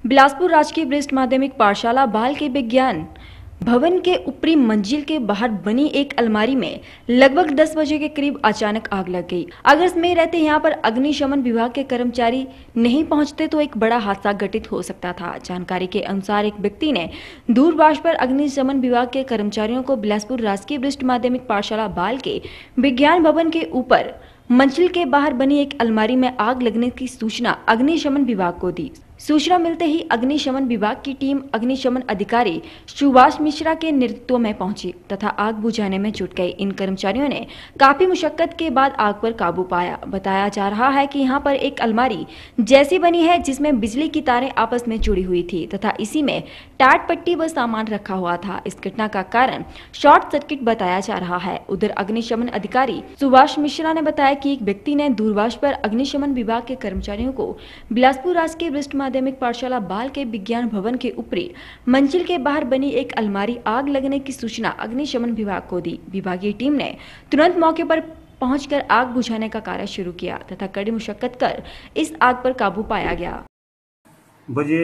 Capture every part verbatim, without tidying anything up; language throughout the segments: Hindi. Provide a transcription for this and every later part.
बिलासपुर राजकीय वरिष्ठ माध्यमिक पाठशाला बाल के विज्ञान भवन के ऊपरी मंजिल के बाहर बनी एक अलमारी में लगभग दस बजे के करीब अचानक आग लग गई। अगर में रहते यहाँ पर अग्निशमन विभाग के कर्मचारी नहीं पहुंचते तो एक बड़ा हादसा घटित हो सकता था। जानकारी के अनुसार एक व्यक्ति ने दूरभाष पर अग्निशमन विभाग के कर्मचारियों को बिलासपुर राजकीय वरिष्ठ माध्यमिक पाठशाला बाल के विज्ञान भवन के ऊपर मंजिल के बाहर बनी एक अलमारी में आग लगने की सूचना अग्निशमन विभाग को दी। सूचना मिलते ही अग्निशमन विभाग की टीम अग्निशमन अधिकारी सुभाष मिश्रा के नेतृत्व में पहुंची तथा आग बुझाने में जुट गई। इन कर्मचारियों ने काफी मुशक्कत के बाद आग पर काबू पाया। बताया जा रहा है कि यहां पर एक अलमारी जैसी बनी है जिसमें बिजली की तारें आपस में जुड़ी हुई थी तथा इसी में टाट पट्टी व सामान रखा हुआ था। इस घटना का कारण शॉर्ट सर्किट बताया जा रहा है। उधर अग्निशमन अधिकारी सुभाष मिश्रा ने बताया कि एक व्यक्ति ने दूरभाष पर अग्निशमन विभाग के कर्मचारियों को बिलासपुर राजकीय वरिष्ठ माध्यमिक पाठशाला बाल के विज्ञान भवन के ऊपरी मंजिल के बाहर बनी एक अलमारी आग लगने की सूचना अग्निशमन विभाग को दी। विभागीय टीम ने तुरंत मौके पर पहुंचकर आग बुझाने का कार्य शुरू किया तथा कड़ी मुशक्कत कर इस आग पर काबू पाया गया। बजे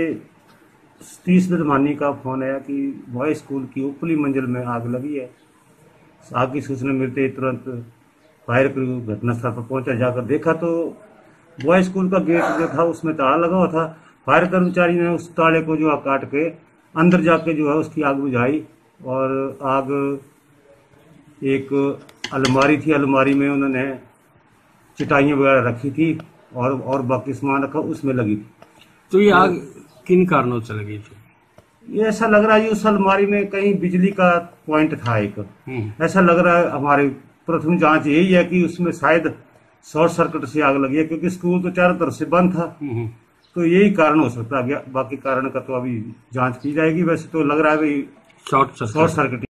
तीस मिनट का फोन आया कि बॉय स्कूल की ऊपरी मंजिल में आग लगी है। आग की सूचना मिलते ही तुरंत फायर क्रू घटनास्थल पर पहुंचा। जाकर देखा तो बॉय स्कूल का गेट जो था उसमें ताला लगा हुआ था। फायर कर्मचारी ने उस ताले को जो है काट के अंदर जाके जो है उसकी आग बुझाई और आग एक अलमारी थी, अलमारी में उन्होंने चटाइयाँ वगैरह रखी थी और और बाकी सामान रखा उसमें लगी थी। तो ये आग किन कारणों से लगी थी? ये ऐसा लग रहा है उस अलमारी में कहीं बिजली का पॉइंट था एक, ऐसा लग रहा है। हमारी प्रथम जांच यही है कि उसमें शायद शॉर्ट सर्किट से आग लगी है क्योंकि स्कूल तो चारों तरफ से बंद था, तो यही कारण हो सकता है। बाकी कारण का तो अभी जांच की जाएगी। वैसे तो लग रहा है शॉर्ट सर्किट।